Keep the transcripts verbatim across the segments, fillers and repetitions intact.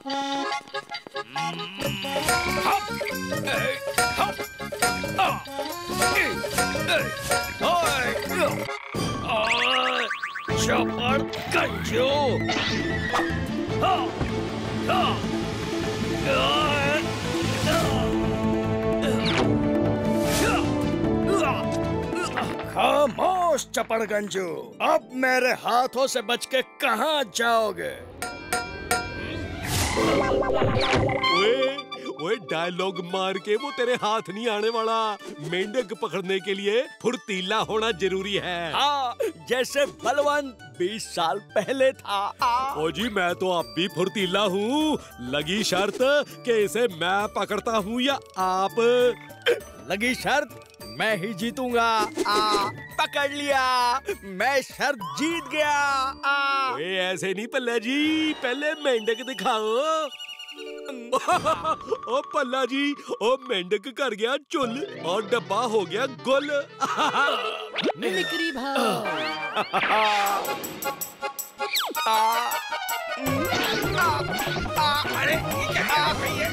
चपड़ कंजू। खामोश चपड़ गंजू, अब मेरे हाथों से बच के कहाँ जाओगे? ओए, ओए डायलॉग मार के वो तेरे हाथ नहीं आने वाला। मेंढक पकड़ने के लिए फुर्तीला होना जरूरी है। हाँ, जैसे बलवंत बीस साल पहले था। ओ जी, मैं तो अब भी फुर्तीला हूँ। लगी शर्त कि इसे मैं पकड़ता हूँ या आप? लगी शर्त, मैं ही जीतूंगा। आ, पकड़ लिया, मैं शर्त जीत गया। आ, ओए, ऐसे नहीं पल्ला जी, पहले मेंढक दिखाओ। ओ पल्ला जी, ओ मेंढक कर गया चुल और डब्बा हो गया गुल। मिमिक्री भाव। अरे ये क्या कर रही है?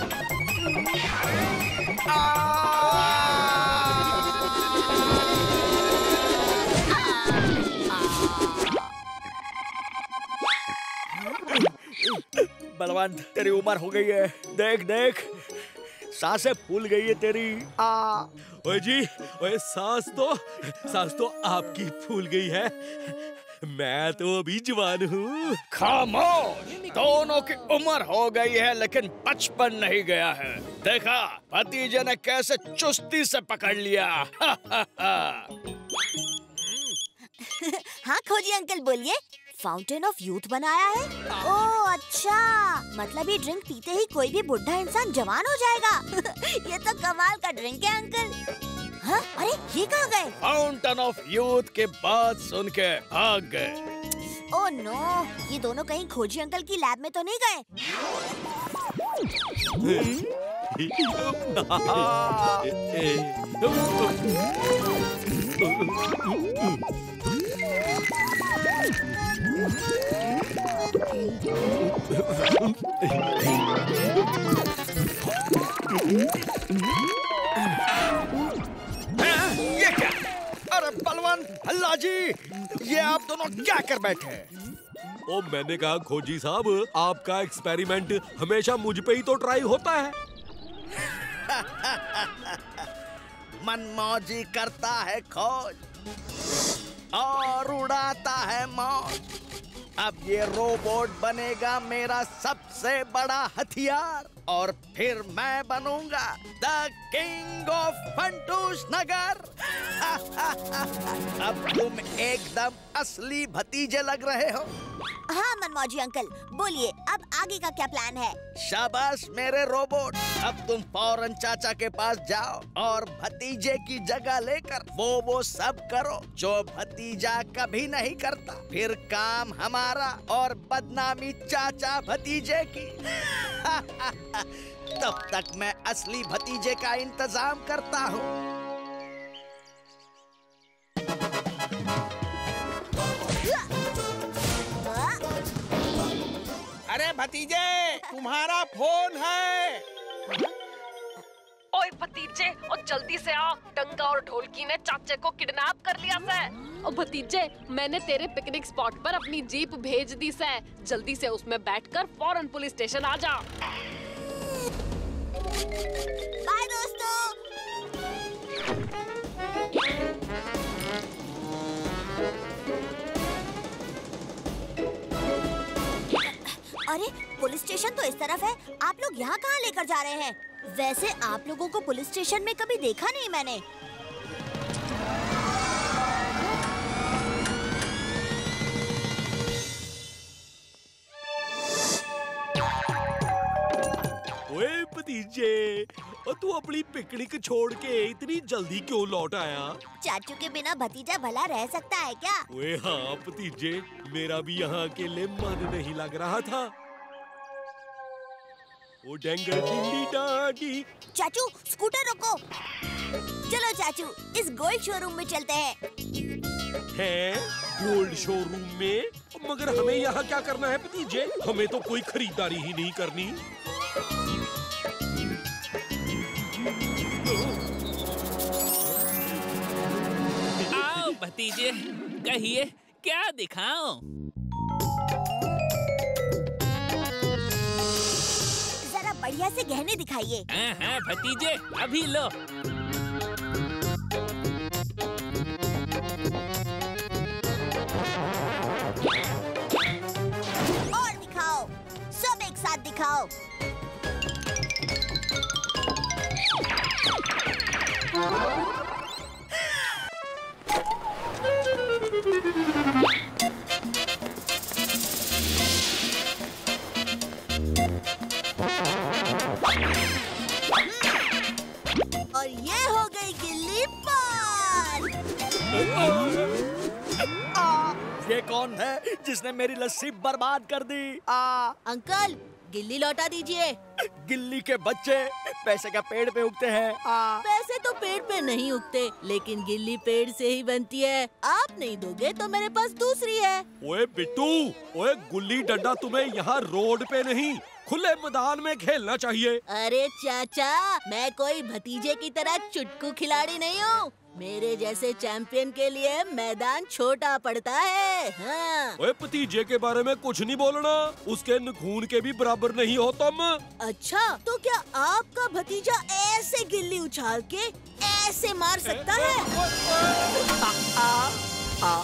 बलवंत, तेरी उम्र हो गई है, देख देख सांसें फूल गई है तेरी। आ ओए जी, ओए सांस तो सांस तो आपकी फूल गई है। मैं तो अभी जवान हूँ। खामोश, दोनों की उम्र हो गई है लेकिन बचपन नहीं गया है। देखा भतीजे ने कैसे चुस्ती से पकड़ लिया। हाँ खोजी अंकल, बोलिए। फाउंटेन ऑफ यूथ बनाया है? ओह अच्छा, मतलब ये ड्रिंक पीते ही कोई भी बुढ़ा इंसान जवान हो जाएगा। ये तो कमाल का ड्रिंक है अंकल। हाँ, अरे ये कहाँ गए? फाउंटेन ऑफ यूथ के बात सुन के भाग गए। ओह नो, ये दोनों कहीं खोजी अंकल की लैब में तो नहीं गए? ये क्या? अरे बलवंत, हल्ला जी, ये आप दोनों क्या कर बैठे? ओ मैंने कहा खोजी साहब, आपका एक्सपेरिमेंट हमेशा मुझ पे ही तो ट्राई होता है। मनमौजी करता है खोज और उड़ाता है मौज। अब ये रोबोट बनेगा मेरा सबसे बड़ा हथियार और फिर मैं बनूंगा the king of Funtoosh Nagar. अब तुम एकदम असली भतीजे लग रहे हो। हाँ मनमौजी अंकल, बोलिए अब आगे का क्या प्लान है? शाबाश मेरे रोबोट, अब तुम फौरन चाचा के पास जाओ और भतीजे की जगह लेकर वो वो सब करो जो भतीजा कभी नहीं करता। फिर काम हमारा और बदनामी चाचा भतीजे की। तब तक मैं असली भतीजे का इंतजाम करता हूँ। अरे भतीजे, तुम्हारा फोन है। ओए भतीजे, और जल्दी से आओ, डंगा और ढोलकी ने चाचे को किडनैप कर लिया से। और भतीजे, मैंने तेरे पिकनिक स्पॉट पर अपनी जीप भेज दी से। जल्दी से उसमें बैठकर फौरन पुलिस स्टेशन आ जा। बाय दोस्तों। अरे पुलिस स्टेशन तो इस तरफ है, आप लोग यहाँ कहाँ लेकर जा रहे हैं? वैसे आप लोगों को पुलिस स्टेशन में कभी देखा नहीं मैंने। ओए भतीजे, और तू अपनी पिकनिक छोड़ के इतनी जल्दी क्यों लौट आया? चाचू के बिना भतीजा भला रह सकता है क्या? ओए हाँ भतीजे, मेरा भी यहाँ अकेले मन नहीं लग रहा था। ओ डेंगर डिंडी डांडी। चाचू स्कूटर रोको। चलो चाचू, इस गोल्ड शोरूम में चलते हैं। हैं? गोल्ड शोरूम में? मगर हमें यहाँ क्या करना है भतीजे? हमें तो कोई खरीदारी ही नहीं करनी। आओ भतीजे, कहिए क्या दिखाऊं? जरा बढ़िया से गहने दिखाइए। हाँ हाँ भतीजे, अभी लो। और दिखाओ, सब एक साथ दिखाओ। और ये हो गई गिल्ली पार। आ, ये कौन है जिसने मेरी लस्सी बर्बाद कर दी? आ, अंकल, गिल्ली लौटा दीजिए। गिल्ली के बच्चे पैसे का पेड़ पे उगते हैं। आ, पैसे तो पेड़ पे नहीं उगते, लेकिन गिल्ली पेड़ से ही बनती है। आप नहीं दोगे तो मेरे पास दूसरी है। ओए बिट्टू, ओए गुल्ली डंडा तुम्हें यहाँ रोड पे नहीं खुले मैदान में खेलना चाहिए। अरे चाचा, मैं कोई भतीजे की तरह चुटकू खिलाड़ी नहीं हूँ। मेरे जैसे चैंपियन के लिए मैदान छोटा पड़ता है। हाँ। ओए भतीजे के बारे में कुछ नहीं बोलना, उसके नखून के भी बराबर नहीं हो तुम। अच्छा, तो क्या आपका भतीजा ऐसे गिल्ली उछाल के ऐसे मार सकता है? आ, आ,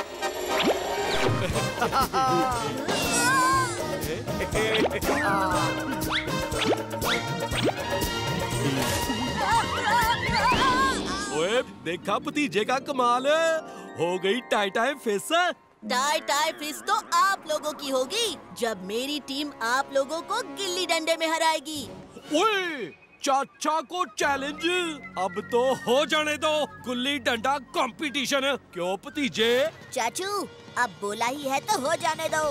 ओए देखा भतीजे का कमाल, हो गई टाई टाई फिस। टाई टाई फिस तो आप लोगों की होगी, जब मेरी टीम आप लोगों को गिल्ली डंडे में हराएगी। ओए चाचा को चैलेंज, अब तो हो जाने दो गुल्ली डंडा कंपटीशन। क्यों भतीजे? चाचू, अब बोला ही है तो हो जाने दो।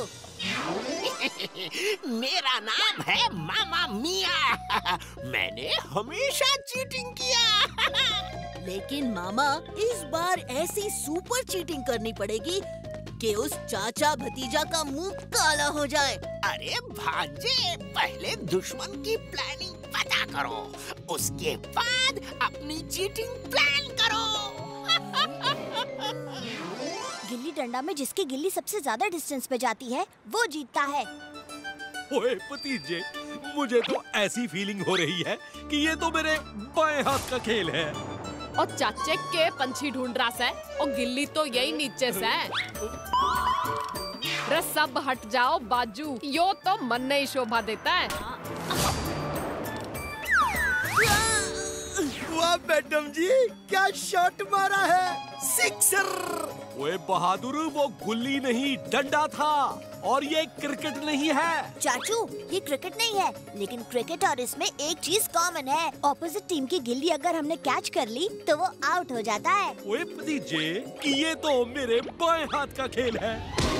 मेरा नाम है मामा मिया। मैंने हमेशा चीटिंग किया। लेकिन मामा, इस बार ऐसी सुपर चीटिंग करनी पड़ेगी कि उस चाचा भतीजा का मुंह काला हो जाए। अरे भांजे, पहले दुश्मन की प्लानिंग पता करो, उसके बाद अपनी चीटिंग प्लान करो। गिल्ली डंडा में जिसकी गिल्ली सबसे ज्यादा डिस्टेंस पे जाती है वो जीतता है। ओए भतीजे, मुझे तो ऐसी फीलिंग हो रही है कि ये तो मेरे बाएं हाथ का खेल है। और चाचे के पंछी ढूंढ रहा है और गिल्ली तो यही नीचे से है। रे सब हट जाओ बाजू, यो तो मन नहीं शोभा देता है। वाह मैडम जी, क्या शॉट मारा है, सिक्सर। ओए बहादुर, वो गुल्ली नहीं डंडा था, और ये क्रिकेट नहीं है। चाचू, ये क्रिकेट नहीं है, लेकिन क्रिकेट और इसमें एक चीज कॉमन है। ऑपोजिट टीम की गिल्ली अगर हमने कैच कर ली तो वो आउट हो जाता है। ओए भतीजे, ये तो मेरे बाएं हाथ का खेल है।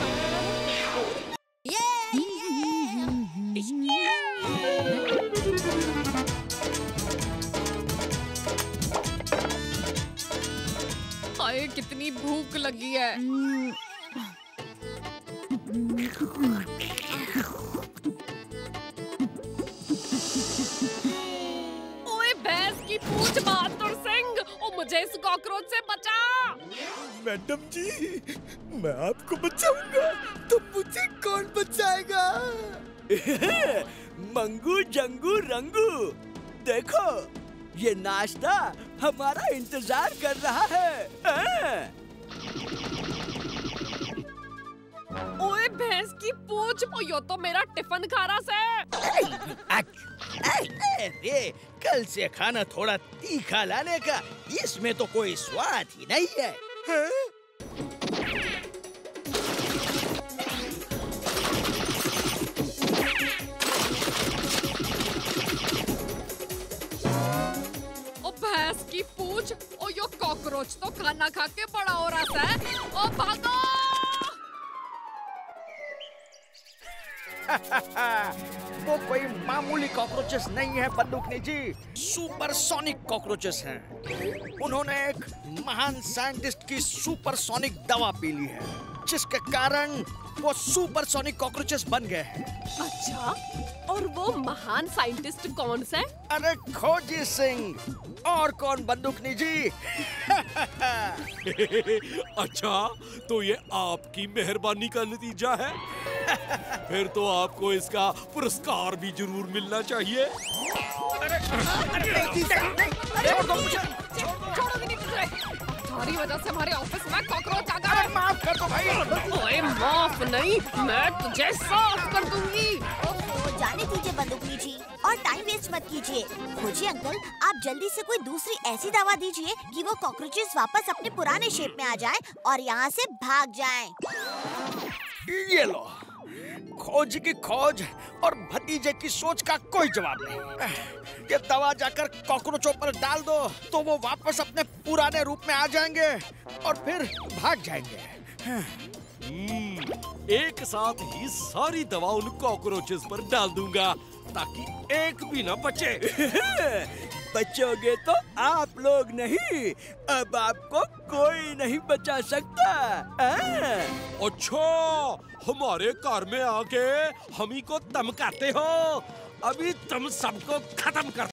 ये, ये, हाय कितनी भूख लगी है। ओए भैंस की पूंछ बहादुर सिंह, ओ मुझे इस कॉकरोच से बचा। मैडम जी, मैं आपको बचाऊंगा तो मुझे कौन बचाएगा? मंगू जंगू रंगू, देखो ये नाश्ता हमारा इंतजार कर रहा है। आ? ओए भैंस की पूंछ, ओ यो तो मेरा टिफिन खा रहा है। अरे कल से खाना थोड़ा तीखा लाने का, इसमें तो कोई स्वाद ही नहीं है। हाँ? भैंस की पूंछ, ओ यो कॉकरोच तो खाना खा के बड़ा हो रहा है। ओ भागो! वो कोई मामूली कॉकरोचेस नहीं है बंदूकनी जी, सुपर सोनिक कॉकरोचेस हैं। उन्होंने एक महान साइंटिस्ट की सुपर सोनिक दवा पी ली है जिसके कारण वो सुपरसोनिक कॉकरोचेस बन गए हैं। अच्छा, और वो महान साइंटिस्ट कौन सा है? अरे खोजी सिंह। और कौन बंदूकनी जी? अच्छा, तो ये आपकी मेहरबानी का नतीजा है। फिर तो आपको इसका पुरस्कार भी जरूर मिलना चाहिए। छोड़ दो मुझे। छोड़ो भी नहीं मुझे। तुम्हारी वजह से हमारे ऑफिस में कॉकरोच आ गए। माफ कर दो भाई। ओए माफ नहीं, मैं तुझे साफ कर दूंगी। ओहो, जाने दीजिए बंदूकनी जी, और टाइम वेस्ट मत कीजिए। खोजी अंकल, आप जल्दी से कोई दूसरी ऐसी दवा दीजिए कि वो कॉकरोचेस वापस अपने पुराने शेप में आ जाएं और यहाँ से भाग जाएं। ये लो, खोज की खोज और भतीजे की सोच का कोई जवाब नहीं। ये दवा जाकर कॉकरोचों पर डाल दो तो वो वापस अपने पुराने रूप में आ जाएंगे और फिर भाग जाएंगे। हम्म, एक साथ ही सारी दवा उन कॉकरोचेस पर डाल दूंगा ताकि एक भी ना बचे। बचोगे तो आप लोग नहीं, अब आपको कोई नहीं बचा सकता। अच्छा, हमारे घर में आके हम ही को धमकाते हो? अभी तुम सबको खत्म कर